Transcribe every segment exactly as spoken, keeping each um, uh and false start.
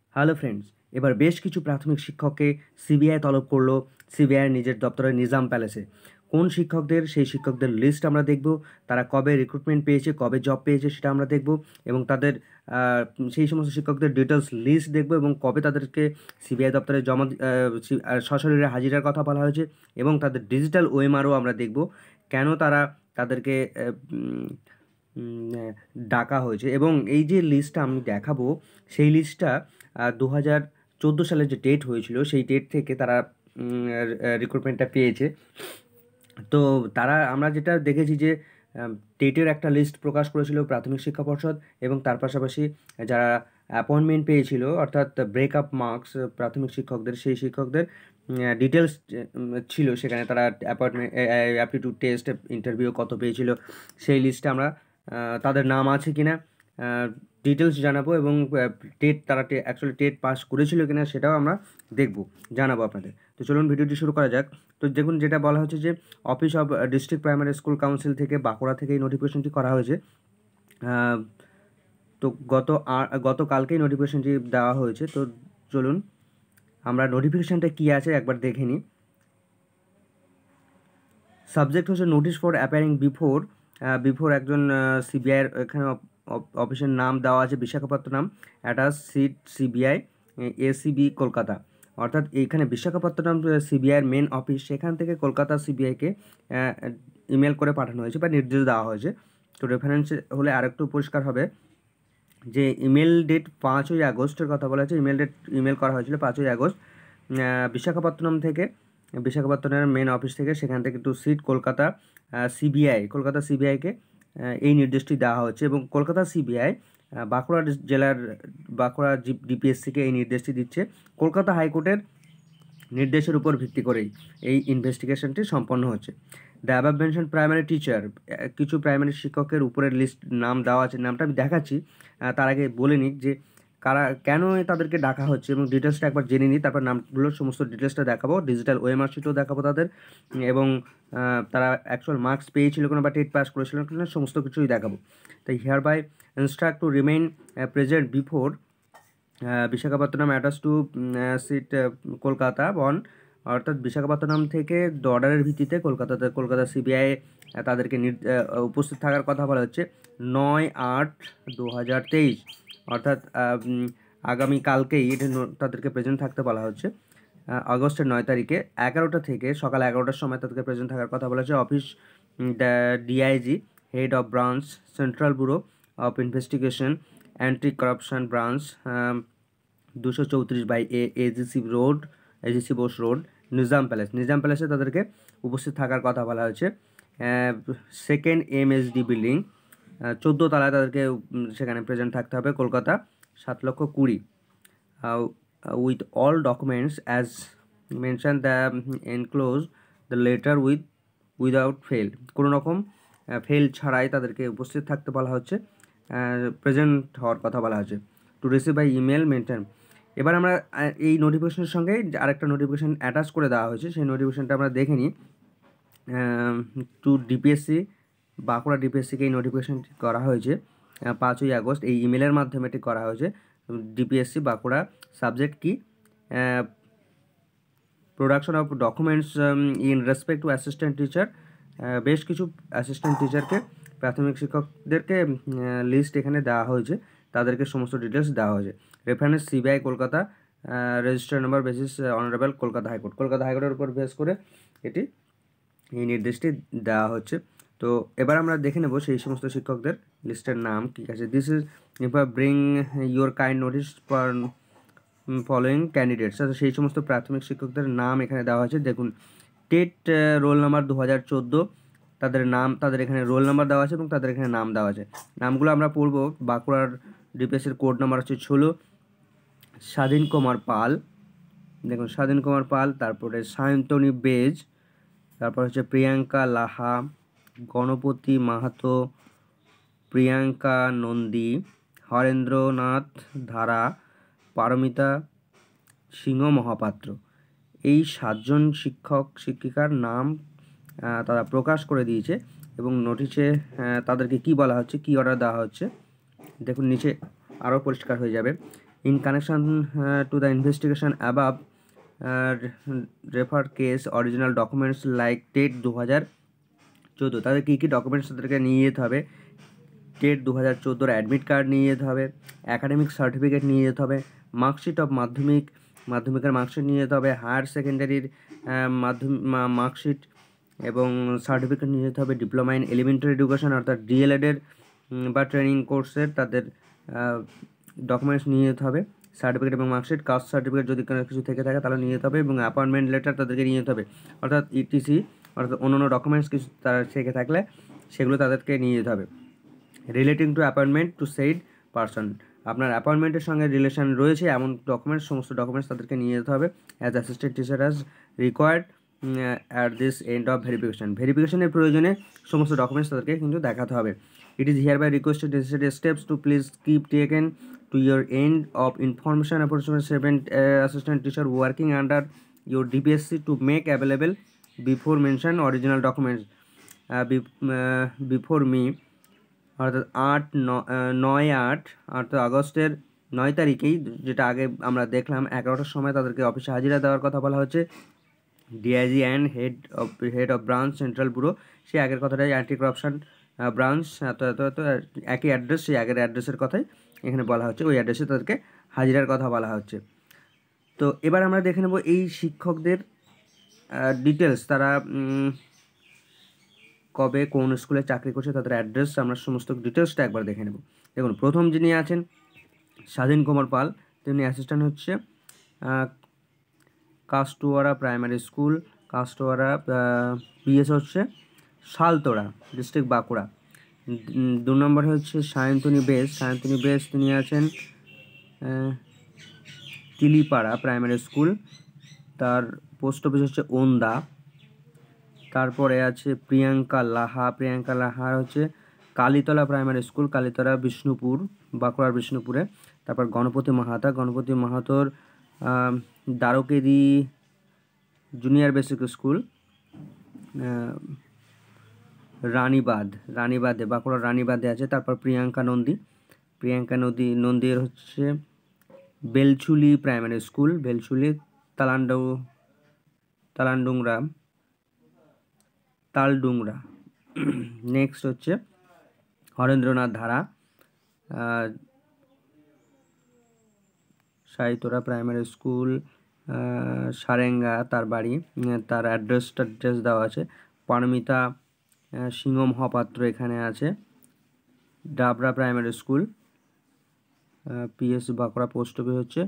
Hello friends, এবার বেশ কিছু প্রাথমিক শিক্ষককে সিবিআই তলব করলো সিবিআই নিজের দপ্তরের নিজাম প্যালেসে। কোন শিক্ষকদের, সেই শিক্ষকদের লিস্ট আমরা দেখব, তারা কবে রিক্রুটমেন্ট পেয়েছে, কবে জব পেয়েছে সেটা আমরা দেখব, এবং তাদের আহ, সেই সমস্ত শিক্ষকদের ডিটেলস লিস্ট দেখব এবং কবে তাদেরকে সিবিআই দপ্তরে জমা দি- আহ, সি- আহ, সশরীরে হাজিরার কথা বলা হয়েছে, এবং তাদের ডিজিটাল ওএমআরও আমরা দেখব, কেন তারা তাদেরকে আহ, উম, উম, আহ, ডাকা হয়েছে। এবং এই যে লিস্টটা আমি দেখাবো, সেই লিস্টটা দু হাজার চোদ্দো সালে যে ডেট হয়েছিল সেই ডেট থেকে তারা রিক্রুটমেন্টটা পেয়েছে। তো তারা আমরা যেটা দেখেছি যে টেটের একটা লিস্ট প্রকাশ করেছিল প্রাথমিক শিক্ষা পর্ষদ, এবং তার পাশাপাশি যারা অ্যাপয়েন্টমেন্ট পেয়েছিল অর্থাৎ ব্রেকআপ মার্কস প্রাথমিক শিক্ষকদের, সেই শিক্ষকদের ডিটেলস ছিল সেখানে। তারা অ্যাপয়েন্টমেন্ট অ্যাপটিটিউড টেস্ট ইন্টারভিউ কত পেয়েছিল সেই লিস্টে আমরা আহ, তাদের নাম আছে কিনা ডিটেলস জানাবো, এবং টেট তারা অ্যাকচুয়ালি টেট পাস করেছিল কিনা সেটাও আমরা দেখব, জানাবো আপনাদের। তো চলুন ভিডিওটি শুরু করা যাক। তো দেখুন, যেটা বলা হচ্ছে যে office of district primary school council থেকে বাঁকুড়া থেকে এই নোটিফিকেশনটি করা হয়েছে। আহ, তো গত আর গতকালকেই নোটিফিকেশনটি দেওয়া হয়েছে। তো চলুন আমরা নোটিফিকেশনটা কী আছে একবার দেখে নিই। সাবজেক্ট হচ্ছে notice for appearing before before একজন সিবিআইয়ের এখানে অফিসের নাম দেওয়া আছে Visakhapatnam, attach SIT CBI ACB Kolkata. অর্থাৎ এইখানে বিশাখাপত্তনম সিবিআইয়ের মেন অফিস, সেখান থেকে কলকাতা সিবিআইকে ইমেল করে পাঠানো হয়েছে বা নির্দেশ দেওয়া হয়েছে। তো রেফারেন্স হলে আরেকটু পরিষ্কার হবে যে ইমেল ডেট পাঁচই আগস্টের কথা বলা হয়েছে। ইমেল ডেট ইমেল করা হয়েছিল পাঁচই আগস্ট বিশাখাপত্তনম থেকে, বিশাখাপত্তনমের মেন অফিস থেকে, সেখান থেকে to SIT Kolkata CBI, Kolkata সিবিআইকে এই নির্দেশটি দেওয়া হচ্ছে। এবং কলকাতা সিবিআই বাঁকুড়া জেলার বাঁকুড়া ডিপিএসসিকে এই নির্দেশটি দিচ্ছে। কলকাতা হাইকোর্টের নির্দেশের উপর ভিত্তি করেই এই ইনভেস্টিগেশনটি সম্পন্ন হচ্ছে। The above mention primary teacher, কিছু প্রাইমারি শিক্ষকের উপরের লিস্ট নাম দেওয়া আছে, নামটা আমি দেখাচ্ছি। তার আগে বলে নিই যে কারা, কেন তাদেরকে ডাকা হচ্ছে এবং ডিটেলসটা একবার জেনে নিই, তারপর নামগুলোর সমস্ত ডিটেলসটা দেখাবো, ডিজিটাল ওএমআর শিটও দেখাবো তাদের, এবং তারা অ্যাকচুয়াল মার্কস পেয়েছিল কোনো বা টেট পাস করেছিল কিনা সমস্ত কিছুই দেখাবো। তাই here by instruct to remain present before Visakhapatnam attach to SIT Kolkata বন, অর্থাৎ বিশাখাপত্তনম থেকে অর্ডারের ভিত্তিতে কলকাতাতে কলকাতা সিবিআই তাদেরকে উপস্থিত থাকার কথা বলা হচ্ছে নয় আট দু হাজার তেইশ, অর্থাৎ আগামীকালকেই এটা তাদেরকে প্রেজেন্ট থাকতে বলা হচ্ছে। আগস্টের নয় তারিখে এগারোটা থেকে সকাল এগারোটার সময় তাদেরকে প্রেজেন্ট থাকার কথা বলা হচ্ছে। Office DIG, head of branch, central bureau of investigation, anti corruption branch, দুশো চৌত্রিশ by A AJC road, AJC Bose road, Nizam palace. Nizam প্যালেসে তাদেরকে উপস্থিত থাকার কথা বলা হয়েছে। সেকেন্ড এমএসডি বিল্ডিং, চোদ্দো তলায় তাদেরকে সেখানে প্রেজেন্ট থাকতে হবে। কলকাতা সাত লক্ষ কুড়ি, with all documents as mention the enclose the letter with without fail, কোনো রকম ফেল ছাড়াই তাদেরকে উপস্থিত থাকতে বলা হচ্ছে, প্রেজেন্ট হওয়ার কথা বলা হচ্ছে। To receive by email maintain. এবার আমরা এই নোটিফিকেশনের সঙ্গে আরেকটা নোটিফিকেশান অ্যাটাচ করে দেওয়া হয়েছে, সেই নোটিফিকেশানটা আমরা দেখে নিই। টু ডিপিএসসি, বাঁকুড়া ডিপিএসসিকে এই নোটিফিকেশানটি করা হয়েছে পাঁচই আগস্ট, এই ইমেলের মাধ্যমে এটি করা হয়েছে। ডিপিএসসি বাঁকুড়া, সাবজেক্ট কি, production of documents in respect to assistant teacher. বেশ কিছু অ্যাসিস্ট্যান্ট টিচারকে, প্রাথমিক শিক্ষকদেরকে লিস্ট এখানে দেওয়া হয়েছে, তাদেরকে সমস্ত ডিটেলস দেওয়া হয়েছে। Reference CBI Kolkata, register number basis honourable Kolkata হাইকোর্ট, কলকাতা হাইকোর্টের উপর বেস করে এটি এই নির্দেশটি দেওয়া হচ্ছে। তো এবার আমরা দেখে নেব সেই সমস্ত শিক্ষকদের লিস্টের নাম কী আছে। This is if I bring your kind notice for following candidates, আচ্ছা সেই সমস্ত প্রাথমিক শিক্ষকদের নাম এখানে দেওয়া হয়েছে। দেখুন, টেট রোল নাম্বার দু হাজার চোদ্দো, তাদের নাম, তাদের এখানে রোল নাম্বার দেওয়া আছে এবং তাদের এখানে নাম দেওয়া আছে। নামগুলো আমরা পড়ব। বাঁকুড়ার ডিপিএসের কোড নাম্বার হচ্ছে ষোলো, স্বাধীন কুমার পাল, দেখুন স্বাধীন কুমার পাল, তারপরে সায়ন্তনী বেজ, তারপর হচ্ছে প্রিয়াঙ্কা লাহা, গণপতি মাহাতো, প্রিয়াঙ্কা নন্দী, হরেন্দ্রনাথ ধারা, পারমিতা সিংহ মহাপাত্র। এই সাতজন শিক্ষক শিক্ষিকার নাম তারা প্রকাশ করে দিয়েছে, এবং নোটিশে তাদেরকে কি বলা হচ্ছে, কি অর্ডার দেওয়া হচ্ছে, দেখুন নিচে আরও পরিষ্কার হয়ে যাবে। In connection uh, to the investigation above, uh, refer case original documents like TET দু হাজার চোদ্দো, তাদের কী কী ডকুমেন্টস তাদেরকে নিয়ে যেতে হবে? টেট দু হাজার চোদ্দোর অ্যাডমিট কার্ড নিয়ে যেতে হবে, অ্যাকাডেমিক সার্টিফিকেট নিয়ে যেতে হবে, মার্কশিট অফ মাধ্যমিক মাধ্যমিকের মার্কশিট নিয়ে যেতে হবে, হায়ার সেকেন্ডারির মাধ্যমিক মার্কশিট এবং সার্টিফিকেট নিয়ে যেতে হবে, ডিপ্লোমা ইন এলিমেন্টারি এডুকেশন অর্থাৎ ডিএলএডের বা ট্রেনিং কোর্সের তাদের ডকুমেন্টস নিয়ে যেতে হবে, সার্টিফিকেট এবং মার্কশিট, কাস্ট সার্টিফিকেট যদি কোনো কিছু থেকে থাকে তাহলে নিয়ে যেতে হবে, এবং অ্যাপয়েন্টমেন্ট লেটার তাদেরকে নিয়ে যেতে হবে, অর্থাৎ ইটিসি অর্থাৎ অন্যান্য ডকুমেন্টস কিছু তারা থেকে থাকলে সেগুলো তাদেরকে নিয়ে যেতে হবে। Relating to appointment to said person, আপনার অ্যাপয়েন্টমেন্টের সঙ্গে রিলেশন রয়েছে এমন ডকুমেন্টস, সমস্ত ডকুমেন্টস তাদেরকে নিয়ে যেতে হবে। As assistant teacher as required at this end of verification, ভেরিফিকেশনের প্রয়োজনে সমস্ত ডকুমেন্টস তাদেরকে কিন্তু দেখাতে হবে। It is here by requested necessary steps to please keep taken to your end of information approximate seven uh, assistant teacher working under your D P S C to make available before mentioned original documents uh, be, uh, before me অর্থাৎ আট নয় আট অর্থাৎ আগস্টের নয় তারিখেই, যেটা আগে আমরা দেখলাম এগারোটার সময় তাদেরকে অফিসে হাজিরা দেওয়ার কথা বলা হচ্ছে। DIG and head of head of branch central bureau, সেই আগের কথাটাই অ্যান্টি করাপশন ব্রাঞ্চ, এত এত এত একই অ্যাড্রেস, সেই আগের অ্যাড্রেসের কথাই এখানে বলা হচ্ছে, ওই অ্যাড্রেসে তাদেরকে হাজিরার কথা বলা হচ্ছে। তো এবার আমরা দেখে নেব এই শিক্ষকদের ডিটেলস, তারা কবে কোন স্কুলে চাকরি করছে, তাদের অ্যাড্রেস, আমরা সমস্ত ডিটেলসটা একবার দেখে নেব। দেখুন, প্রথম যিনি আছেন স্বাধীন কুমার পাল, তিনি অ্যাসিস্ট্যান্ট হচ্ছে Kastoara primary school, Kastoara, PS হচ্ছে শালতোড়া, ডিস্ট্রিক্ট বাঁকুড়া। দু নম্বর হচ্ছে সায়ন্তনী বেশ, সায়ন্তনী বেশ তিনি আছেন তিলিপাড়া প্রাইমারি স্কুল, তার পোস্ট অফিস হচ্ছে ওন্দা। তারপরে আছে প্রিয়াঙ্কা লাহা, প্রিয়াঙ্কা লাহার হচ্ছে কালীতলা প্রাইমারি স্কুল, কালীতলা বিষ্ণুপুর, বাঁকুড়ার বিষ্ণুপুরে। তারপর গণপতি মাহাতা, গণপতি মাহাতোর Dwarkedi junior basic school, Ranibandh, রানীবাঁধে, বাঁকুড়ার রানীবাঁধে আছে। তারপর প্রিয়াঙ্কা নন্দী, প্রিয়াঙ্কা নদী নন্দীর হচ্ছে বেলছুলি প্রাইমারি স্কুল, বেলছুলি তালান্ডু তালান্ডুংরা তালডুংরা। নেক্সট হচ্ছে হরেন্দ্রনাথ ধারা, সাইতোরা প্রাইমারি স্কুল, সারেঙ্গা তার বাড়ি, তার অ্যাড্রেসটা অ্যাড্রেস দেওয়া আছে। পারমিতা সিংহ মহাপাত্র এখানে আছে, Dabra primary school, PS Bankura, post office হচ্ছে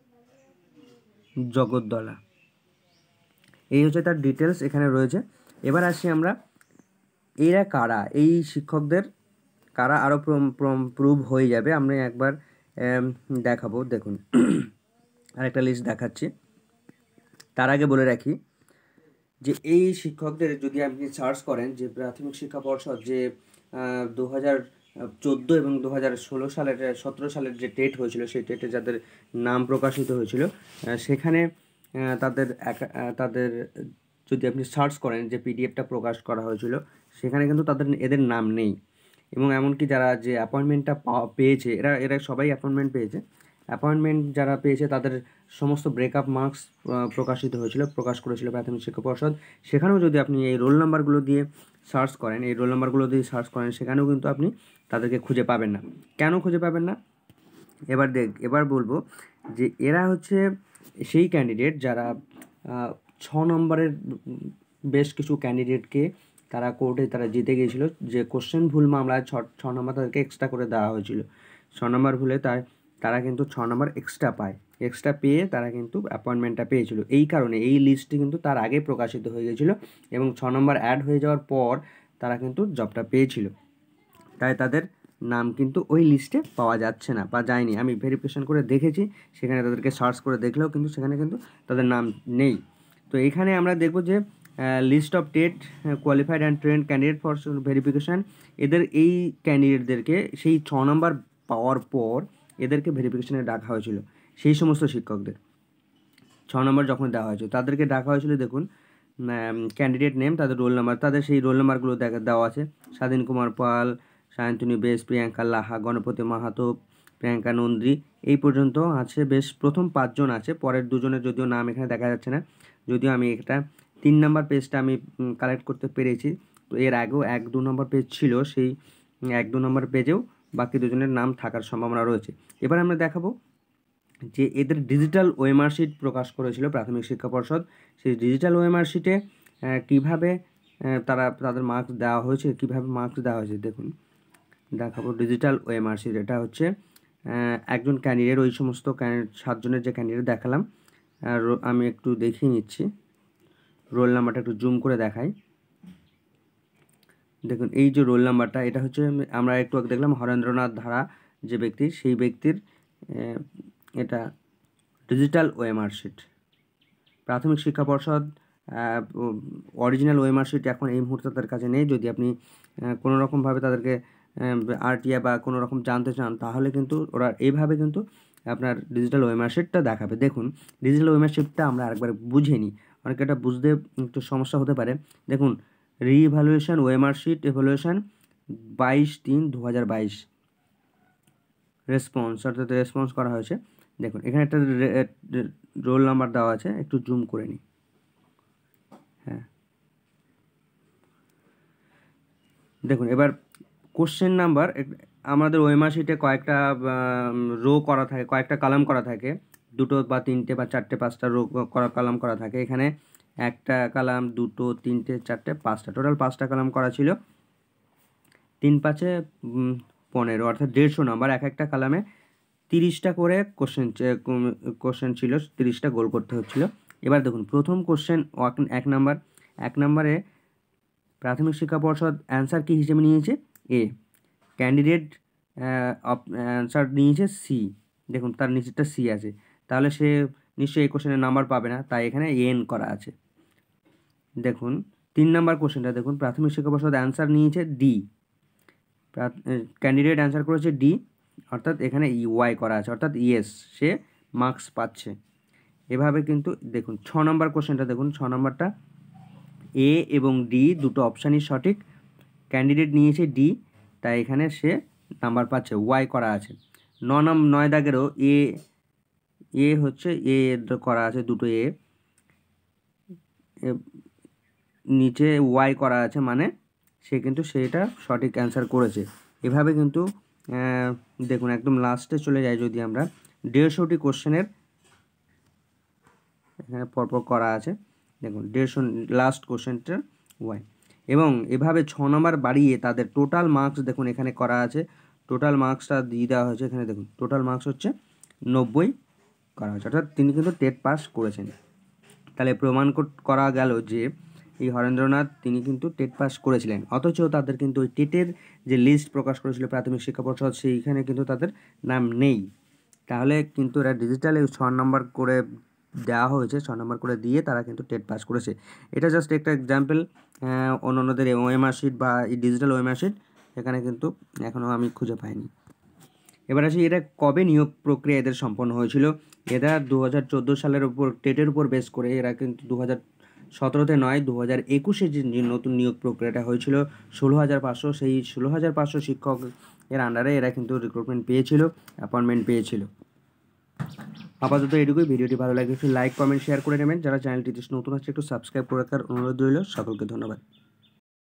জগদ্দলা। এই হচ্ছে তার ডিটেলস এখানে রয়েছে। এবার আসি আমরা এরা কারা, এই শিক্ষকদের কারা আরও প্রুভ হয়ে যাবে আমরা একবার দেখাবো। দেখুন, আরেকটা লিস্ট দেখাচ্ছি। তার আগে বলে রাখি যে এই শিক্ষকদের যদি আপনি সার্চ করেন যে প্রাথমিক শিক্ষা পর্ষদ যে দু হাজার চোদ্দো এবং দু হাজার ষোলো সালের সতেরো সালের যে টেট হয়েছিল, সেই টেটে যাদের নাম প্রকাশিত হয়েছিল, সেখানে তাদের তাদের যদি আপনি সার্চ করেন যে পিডিএফটা প্রকাশ করা হয়েছিল, সেখানে কিন্তু তাদের এদের নাম নেই। এবং এমনকি যারা যে অ্যাপয়েন্টমেন্টটা পেয়েছে, এরা এরা সবাই অ্যাপয়েন্টমেন্ট পেয়েছে। অ্যাপয়েন্টমেন্ট যারা পেয়েছে তাদের সমস্ত ব্রেকআপ মার্কস প্রকাশিত হয়েছিল, প্রকাশ করেছিল প্রাথমিক শিক্ষা পর্ষদ। সেখানেও যদি আপনি এই রোল নাম্বারগুলো দিয়ে সার্চ করেন, এই রোল নাম্বারগুলো দিয়ে সার্চ করেন, সেখানেও কিন্তু আপনি তাদেরকে খুঁজে পাবেন না। কেন খুঁজে পাবেন না? এবার দেখ এবার বলবো যে এরা হচ্ছে সেই ক্যান্ডিডেট যারা ছ নম্বরের বেশ কিছু ক্যান্ডিডেটকে তারা কোর্টে তারা জিতে গিয়েছিল, যে কোশ্চেন ভুল মামলায় ছ ছ নম্বর তাদেরকে এক্সট্রা করে দেওয়া হয়েছিল। ছ নম্বর ভুলে তাই তারা কিন্তু ছ নম্বর এক্সট্রা পায়, এক্সট্রা পেয়ে তারা কিন্তু অ্যাপয়েন্টমেন্টটা পেয়েছিল। এই কারণে এই লিস্টটি কিন্তু তার আগে প্রকাশিত হয়ে গেছিলো এবং ছ নম্বর অ্যাড হয়ে যাওয়ার পর তারা কিন্তু জবটা পেয়েছিল। তাই তাদের নাম কিন্তু ওই লিস্টে পাওয়া যাচ্ছে না বা যায়নি। আমি ভেরিফিকেশন করে দেখেছি, সেখানে তাদেরকে সার্চ করে দেখলেও কিন্তু সেখানে কিন্তু তাদের নাম নেই। তো এখানে আমরা দেখব যে list of TET qualified and trained candidate for verification, এদের এই ক্যান্ডিডেটদেরকে সেই ছ নম্বর পাওয়ার পর এদেরকে ভেরিফিকেশানে ডাকা হয়েছিল। সেই সমস্ত শিক্ষকদের ছ নম্বর যখন দেওয়া হয়েছিল তাদেরকে ডাকা হয়েছিল। দেখুন, ক্যান্ডিডেট নেম, তাদের রোল নাম্বার, তাদের সেই রোল নাম্বারগুলো দেখা দেওয়া আছে। স্বাধীন কুমার পাল, সায়ন্তনী বেশ, প্রিয়াঙ্কা লাহা, গণপতি মাহাতো, প্রিয়াঙ্কা নন্দী এই পর্যন্ত আছে, বেশ প্রথম পাঁচজন আছে, পরের দুজনের যদিও নাম এখানে দেখা যাচ্ছে না, যদিও আমি এটা তিন নম্বর পেজটা আমি কালেক্ট করতে পেরেছি। তো এর আগেও এক দু নম্বর পেজ ছিল, সেই এক দু নম্বর পেজেও বাকি দুজনের নাম থাকার সম্ভাবনা রয়েছে। এবার আমরা দেখাবো যে এদের ডিজিটাল ওয়েমার্কশিট প্রকাশ করেছিল প্রাথমিক শিক্ষা পর্ষদ, সেই ডিজিটাল ওয়েমার্কশিটে কীভাবে তারা তাদের মার্কস দেওয়া হয়েছে, কীভাবে মার্কস দেওয়া হয়েছে দেখুন দেখাবো। ডিজিটাল ওয়েমার্কশিট এটা হচ্ছে একজন ক্যান্ডিডেট, ওই সমস্ত সাতজনের যে ক্যান্ডিডেট দেখালাম, আর আমি একটু দেখিয়ে নিচ্ছি, রোল নাম্বারটা একটু জুম করে দেখাই। দেখুন এই যে রোল নাম্বারটা, এটা হচ্ছে আমরা একটু আগে দেখলাম হরেন্দ্রনাথ ধারা যে ব্যক্তি, সেই ব্যক্তির এটা ডিজিটাল ওয়েমার্কশিট। প্রাথমিক শিক্ষা পর্ষদ অরিজিনাল ওয়েমার্কশিট এখন এই মুহূর্তে তাদের কাছে নেই। যদি আপনি কোনো রকমভাবে তাদেরকে আরটিআই বা কোনো রকম জানতে চান, তাহলে কিন্তু ওরা এইভাবে কিন্তু আপনার ডিজিটাল ওয়েমার্কশিটটা দেখাবে। দেখুন ডিজিটাল ওয়েমার্কশিটটা আমরা আরেকবার বুঝে নিই, অনেকে এটা বুঝতে একটু সমস্যা হতে পারে। দেখুন রিইভ্যালুয়েশন ওয়েমার্কশিট এভ্যালুয়েশন বাইশ তিন দু হাজার বাইশ রেসপন্স, অর্থাৎ রেসপন্স করা হয়েছে। দেখুন এখানে একটা রোল নাম্বার দেওয়া আছে, একটু জুম করে নিই। হ্যাঁ দেখুন এবার কোশ্চেন নাম্বার, আমাদের ওয়েমার্কশিটে কয়েকটা রো করা থাকে, কয়েকটা কলাম করা থাকে, দুটো বা তিনটে বা চারটে পাঁচটা রো করা কলাম করা থাকে। এখানে একটা কলাম, দুটো, তিনটে, চারটে, পাঁচটা, টোটাল পাঁচটা কলাম করা ছিল। তিন পাঁচে পনেরো, অর্থাৎ দেড়শো নাম্বার। এক একটা কলামে তিরিশটা করে কোশ্চেন কোশ্চেন ছিল, তিরিশটা গোল করতে হচ্ছিল। এবার দেখুন প্রথম কোশ্চেন এক নাম্বার, এক নম্বরে প্রাথমিক শিক্ষা পর্ষদ অ্যান্সার কী হিসেবে নিয়েছে? এ। ক্যান্ডিডেট অ্যান্সার নিয়েছে সি। দেখুন তার নিচেরটা সি আছে, তাহলে সে নিশ্চয়ই এই কোশ্চেনের নাম্বার পাবে না, তাই এখানে এন করা আছে। দেখুন তিন নাম্বার কোশ্চেনটা দেখুন, প্রাথমিক শিক্ষা পর্ষদ অ্যান্সার নিয়েছে ডি, ক্যান্ডিডেট অ্যান্সার করেছে ডি, অর্থাৎ এখানে ই ওয়াই করা আছে, অর্থাৎ ইয়েস, সে মার্কস পাচ্ছে। এভাবে কিন্তু দেখুন ছ নম্বর কোশ্চেনটা দেখুন, ছ নম্বরটা এ এবং ডি দুটো অপশানই সঠিক, ক্যান্ডিডেট নিয়েছে ডি, তাই এখানে সে নাম্বার পাচ্ছে, ওয়াই করা আছে। ন নম্বর নয় দাগেরও এ এ হচ্ছে এ করা আছে, দুটো এ, নিচে ওয়াই করা আছে, মানে সে কিন্তু সেটা সঠিক অ্যান্সার করেছে। এভাবে কিন্তু দেখুন একদম লাস্টে চলে যায়, যদি আমরা দেড়শোটি কোশ্চেনের এখানে পরপর করা আছে, দেখুন দেড়শো লাস্ট কোশ্চেনটা ওয়াই, এবং এভাবে ছ নম্বর বাড়িয়ে তাদের টোটাল মার্কস দেখুন এখানে করা আছে, টোটাল মার্কসটা দিয়ে দেওয়া হয়েছে এখানে। দেখুন টোটাল মার্কস হচ্ছে নব্বই করা হয়েছে, অর্থাৎ তিনি কিন্তু টেট পাস করেছেন। তাহলে প্রমাণ করা গেল যে এই হরেন্দ্রনাথ তিনি কিন্তু টেট পাস করেছিলেন, অথচ তাদের কিন্তু ওই টেটের যে লিস্ট প্রকাশ করেছিল প্রাথমিক শিক্ষা পর্ষদ, সেইখানে কিন্তু তাদের নাম নেই। তাহলে কিন্তু এরা ডিজিটালে ছ নম্বর করে দেওয়া হয়েছে, ছ নম্বর করে দিয়ে তারা কিন্তু টেট পাস করেছে। এটা জাস্ট একটা এক্সাম্পল। অন্যদের ওয়েমার্কশিট বা ডিজিটাল ওয়েমার্কশিট এখানে কিন্তু এখনও আমি খুঁজে পাইনি। এবার আসি এরা কবে নিয়োগ প্রক্রিয়া এদের সম্পন্ন হয়েছিল। এরা দু হাজার চোদ্দো সালের উপর টেটের উপর বেস করে এরা কিন্তু দু হাজার সতেরোতে নয়, দু হাজার একুশে যে নতুন নিয়োগ প্রক্রিয়াটা হয়েছিল ষোলো হাজার পাঁচশো, সেই ষোলো হাজার পাঁচশো শিক্ষক এর আন্ডারে এরা কিন্তু রিক্রুটমেন্ট পেয়েছিল, অ্যাপয়েন্টমেন্ট পেয়েছিল। আপাতত এটুকুই। ভিডিওটি ভালো লাগে একটু লাইক কমেন্ট শেয়ার করে নেবেন, যারা চ্যানেলটিতে নতুন আছে একটু সাবস্ক্রাইব করে রাখার অনুরোধ রইল। সকলকে ধন্যবাদ।